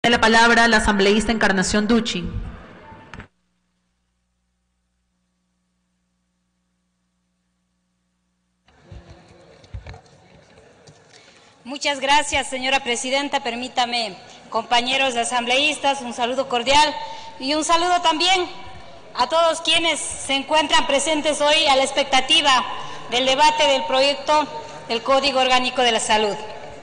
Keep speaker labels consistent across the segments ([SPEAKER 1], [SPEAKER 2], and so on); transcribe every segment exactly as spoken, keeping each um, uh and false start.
[SPEAKER 1] Tiene la palabra la asambleísta Encarnación Ducci.
[SPEAKER 2] Muchas gracias, señora presidenta. Permítame, compañeros asambleístas, un saludo cordial y un saludo también a todos quienes se encuentran presentes hoy a la expectativa del debate del proyecto del Código Orgánico de la Salud.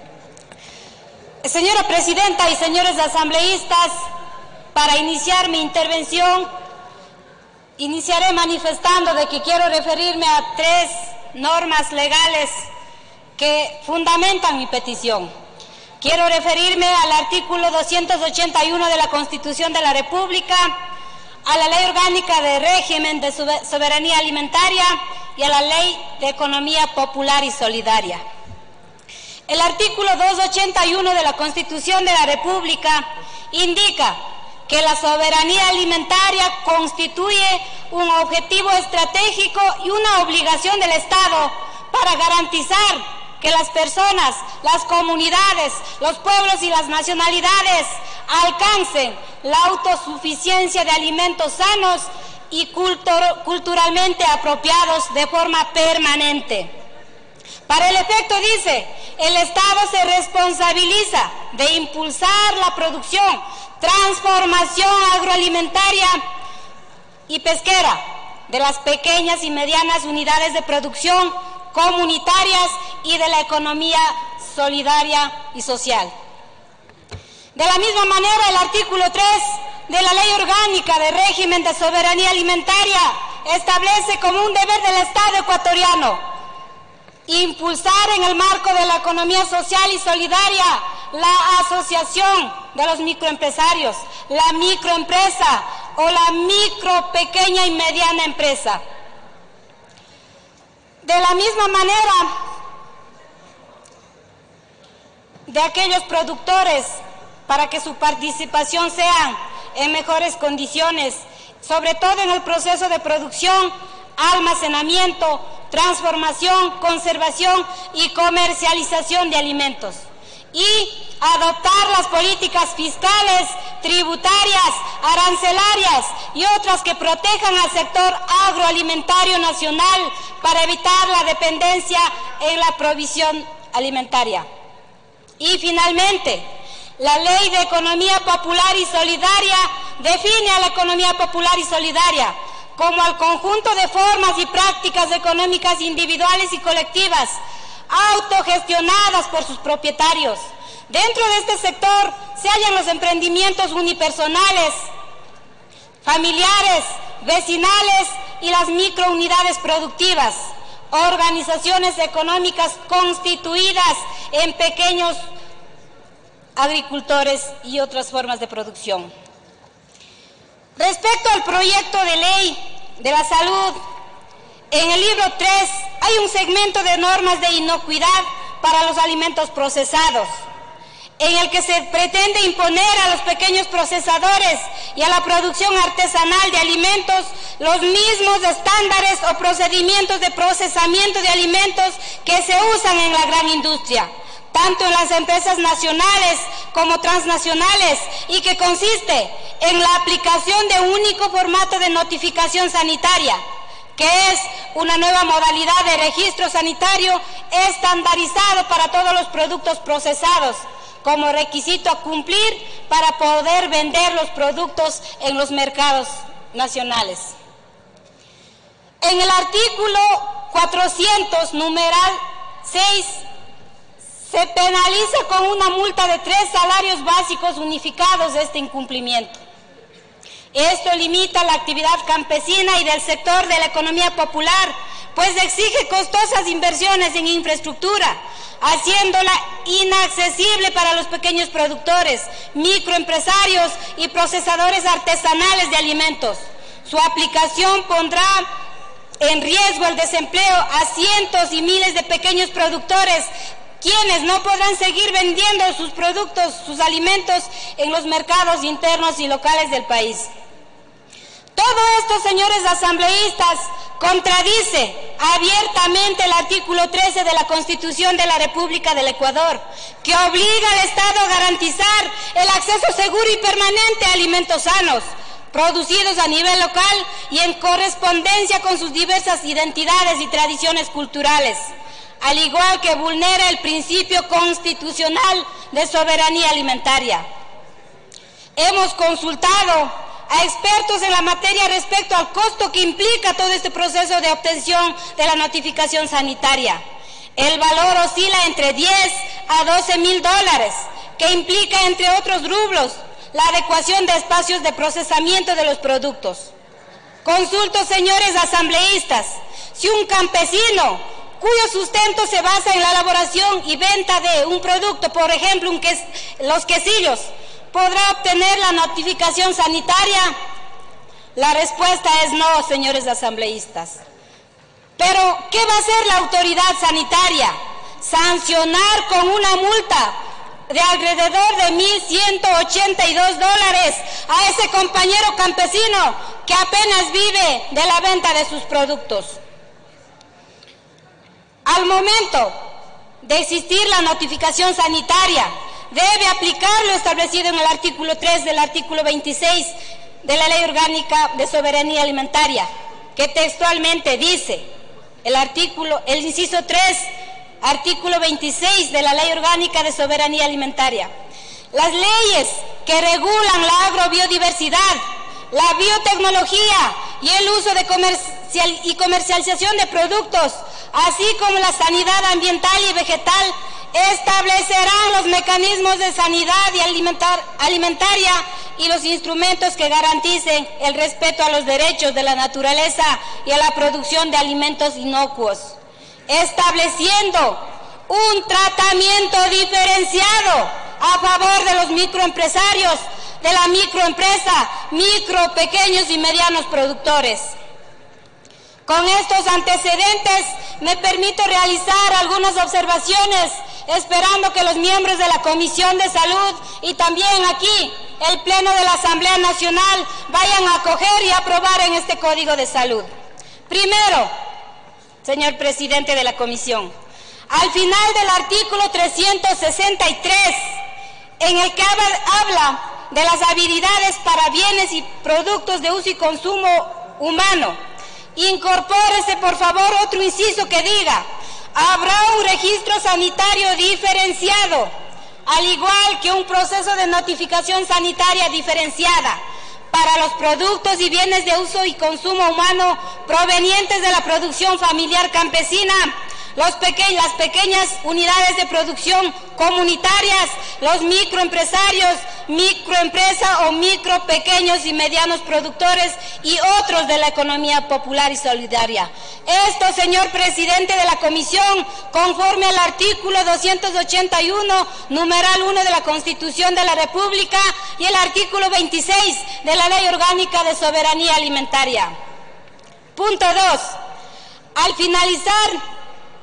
[SPEAKER 2] Señora presidenta y señores asambleístas, para iniciar mi intervención, iniciaré manifestando de que quiero referirme a tres normas legales que fundamentan mi petición. Quiero referirme al artículo doscientos ochenta y uno de la Constitución de la República, a la Ley Orgánica de Régimen de Soberanía Alimentaria y a la Ley de Economía Popular y Solidaria. El artículo doscientos ochenta y uno de la Constitución de la República indica que la soberanía alimentaria constituye un objetivo estratégico y una obligación del Estado para garantizar que las personas, las comunidades, los pueblos y las nacionalidades alcancen la autosuficiencia de alimentos sanos y cultur- culturalmente apropiados de forma permanente. Para el efecto, dice, el Estado se responsabiliza de impulsar la producción, transformación agroalimentaria y pesquera de las pequeñas y medianas unidades de producción comunitarias y de la economía solidaria y social. De la misma manera, el artículo tres de la Ley Orgánica de Régimen de Soberanía Alimentaria establece como un deber del Estado ecuatoriano impulsar en el marco de la economía social y solidaria la asociación de los microempresarios, la microempresa o la micro, pequeña y mediana empresa. De la misma manera, de aquellos productores, para que su participación sea en mejores condiciones, sobre todo en el proceso de producción, almacenamiento, transformación, conservación y comercialización de alimentos. Y adoptar las políticas fiscales, tributarias, arancelarias y otras que protejan al sector agroalimentario nacional para evitar la dependencia en la provisión alimentaria. Y finalmente, la Ley de Economía Popular y Solidaria define a la economía popular y solidaria como al conjunto de formas y prácticas económicas individuales y colectivas, autogestionadas por sus propietarios. Dentro de este sector se hallan los emprendimientos unipersonales, familiares, vecinales y las microunidades productivas, organizaciones económicas constituidas en pequeños agricultores y otras formas de producción. Respecto al proyecto de ley de la salud, en el libro tres hay un segmento de normas de inocuidad para los alimentos procesados, en el que se pretende imponer a los pequeños procesadores y a la producción artesanal de alimentos los mismos estándares o procedimientos de procesamiento de alimentos que se usan en la gran industria, tanto en las empresas nacionales como transnacionales, y que consiste en la aplicación de un único formato de notificación sanitaria, que es una nueva modalidad de registro sanitario estandarizado para todos los productos procesados, como requisito a cumplir para poder vender los productos en los mercados nacionales. En el artículo cuatrocientos, numeral seis, se penaliza con una multa de tres salarios básicos unificados de este incumplimiento. Esto limita la actividad campesina y del sector de la economía popular, pues exige costosas inversiones en infraestructura, haciéndola inaccesible para los pequeños productores, microempresarios y procesadores artesanales de alimentos. Su aplicación pondrá en riesgo el desempleo a cientos y miles de pequeños productores, quienes no podrán seguir vendiendo sus productos, sus alimentos en los mercados internos y locales del país. Todo esto, señores asambleístas, contradice abiertamente el artículo trece de la Constitución de la República del Ecuador, que obliga al Estado a garantizar el acceso seguro y permanente a alimentos sanos, producidos a nivel local y en correspondencia con sus diversas identidades y tradiciones culturales, al igual que vulnera el principio constitucional de soberanía alimentaria. Hemos consultado a expertos en la materia respecto al costo que implica todo este proceso de obtención de la notificación sanitaria. El valor oscila entre diez a doce mil dólares, que implica, entre otros rubros, la adecuación de espacios de procesamiento de los productos. Consulto, señores asambleístas, si un campesino cuyo sustento se basa en la elaboración y venta de un producto, por ejemplo, un ques- los quesillos, ¿podrá obtener la notificación sanitaria? La respuesta es no, señores asambleístas. Pero, ¿qué va a hacer la autoridad sanitaria? Sancionar con una multa de alrededor de mil ciento ochenta y dos dólares a ese compañero campesino que apenas vive de la venta de sus productos. Al momento de existir la notificación sanitaria, debe aplicar lo establecido en el artículo tres del artículo veintiséis de la Ley Orgánica de Soberanía Alimentaria, que textualmente dice, el artículo, el inciso tres, artículo veintiséis de la Ley Orgánica de Soberanía Alimentaria: las leyes que regulan la agrobiodiversidad, la biotecnología y el uso de comercial y comercialización de productos, así como la sanidad ambiental y vegetal, establecerán los mecanismos de sanidad y alimentar, alimentaria y los instrumentos que garanticen el respeto a los derechos de la naturaleza y a la producción de alimentos inocuos, estableciendo un tratamiento diferenciado a favor de los microempresarios, de la microempresa, micro, pequeños y medianos productores. Con estos antecedentes me permito realizar algunas observaciones, esperando que los miembros de la Comisión de Salud y también aquí el Pleno de la Asamblea Nacional vayan a acoger y aprobar en este Código de Salud. Primero, señor presidente de la Comisión, al final del artículo trescientos sesenta y tres, en el que habla de las habilidades para bienes y productos de uso y consumo humano, incorpórese por favor otro inciso que diga: habrá un registro sanitario diferenciado, al igual que un proceso de notificación sanitaria diferenciada para los productos y bienes de uso y consumo humano provenientes de la producción familiar campesina, los peque- las pequeñas unidades de producción comunitarias, los microempresarios, microempresa o micro, pequeños y medianos productores y otros de la economía popular y solidaria. Esto, señor presidente de la Comisión, conforme al artículo doscientos ochenta y uno, numeral uno de la Constitución de la República y el artículo veintiséis de la Ley Orgánica de Soberanía Alimentaria. Punto dos. Al finalizar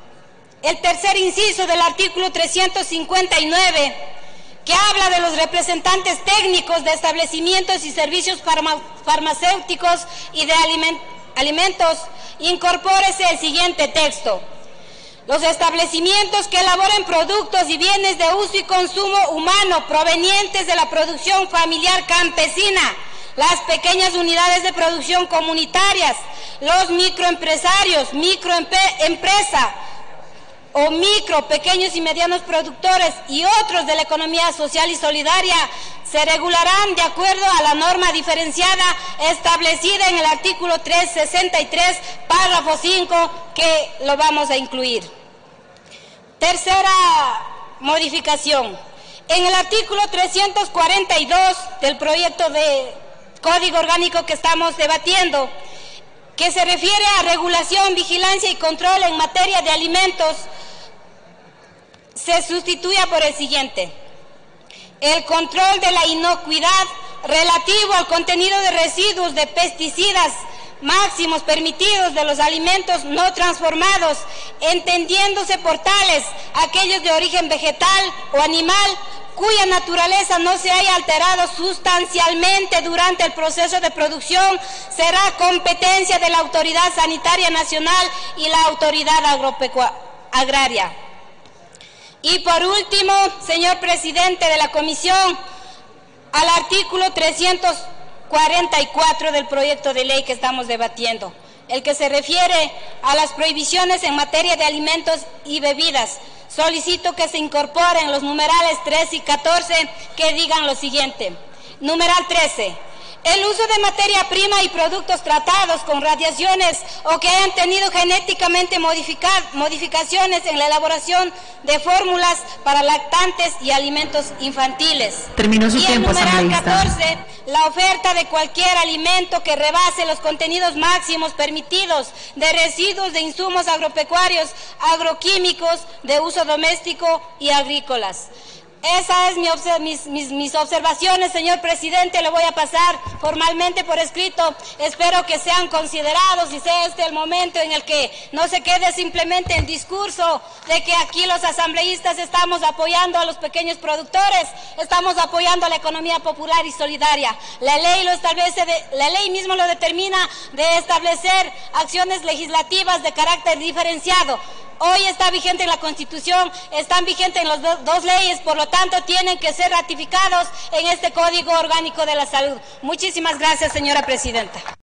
[SPEAKER 2] el tercer inciso del artículo trescientos cincuenta y nueve, que habla de los representantes técnicos de establecimientos y servicios farma farmacéuticos y de aliment alimentos, incorpórese el siguiente texto: los establecimientos que elaboren productos y bienes de uso y consumo humano provenientes de la producción familiar campesina, las pequeñas unidades de producción comunitarias, los microempresarios, microempresa o micro, pequeños y medianos productores y otros de la economía social y solidaria, se regularán de acuerdo a la norma diferenciada establecida en el artículo trescientos sesenta y tres, párrafo cinco, que lo vamos a incluir. Tercera modificación. En el artículo trescientos cuarenta y dos del proyecto de Código Orgánico que estamos debatiendo, que se refiere a regulación, vigilancia y control en materia de alimentos, se sustituya por el siguiente: el control de la inocuidad relativo al contenido de residuos de pesticidas máximos permitidos de los alimentos no transformados, entendiéndose por tales aquellos de origen vegetal o animal, cuya naturaleza no se haya alterado sustancialmente durante el proceso de producción, será competencia de la Autoridad Sanitaria Nacional y la Autoridad Agroagraria. Y por último, señor presidente de la Comisión, al artículo trescientos cuarenta y cuatro del proyecto de ley que estamos debatiendo, el que se refiere a las prohibiciones en materia de alimentos y bebidas, solicito que se incorporen los numerales trece y catorce que digan lo siguiente. Numeral trece. El uso de materia prima y productos tratados con radiaciones o que hayan tenido genéticamente modificaciones en la elaboración de fórmulas para lactantes y alimentos infantiles.
[SPEAKER 1] Terminó su
[SPEAKER 2] y
[SPEAKER 1] tiempo,
[SPEAKER 2] el numeral
[SPEAKER 1] asambleísta.
[SPEAKER 2] catorce, la oferta de cualquier alimento que rebase los contenidos máximos permitidos de residuos de insumos agropecuarios, agroquímicos, de uso doméstico y agrícolas. Esas es mi mis, mis, mis observaciones, señor presidente. Le voy a pasar formalmente por escrito. Espero que sean considerados y sea este el momento en el que no se quede simplemente en discurso de que aquí los asambleístas estamos apoyando a los pequeños productores, estamos apoyando a la economía popular y solidaria. La ley lo establece, de, la ley mismo lo determina, de establecer acciones legislativas de carácter diferenciado. Hoy está vigente en la Constitución, están vigentes en las do, dos leyes, por lo tanto tienen que ser ratificados en este Código Orgánico de la Salud. Muchísimas gracias, señora presidenta.